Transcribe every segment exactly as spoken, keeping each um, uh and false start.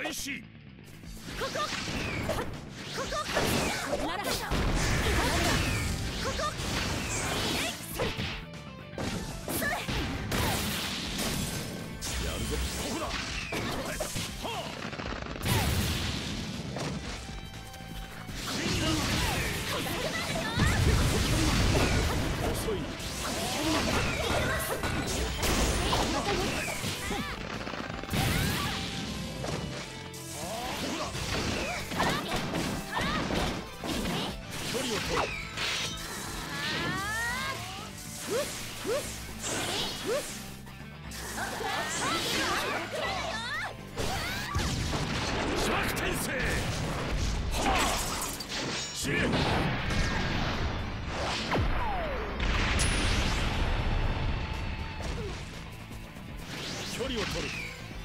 開始。 ここここここならここえいそれやるぞ。ここだ。はあ。遅い。距離を取る。弱点性。はあ。死ね。距離を取る。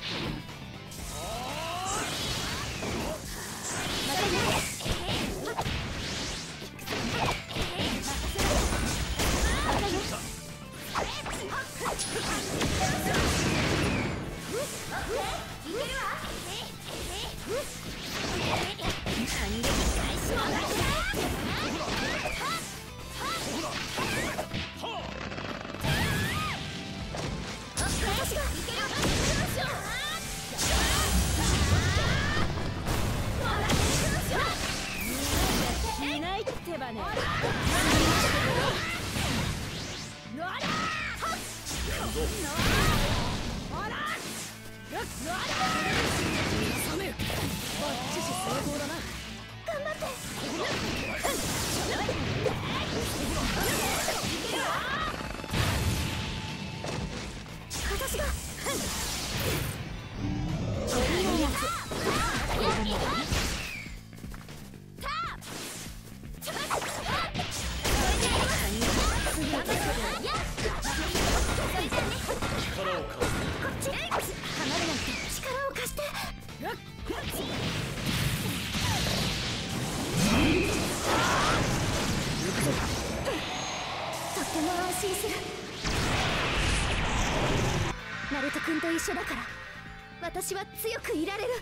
ナルト君と一緒だから私は強くいられる。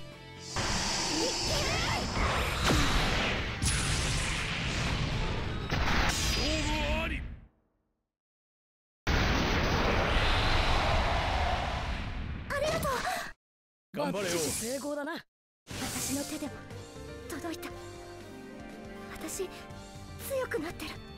勝負あり。 ありがとう。 頑張れよ。 成功だな。私の手でも届いた。私強くなってる。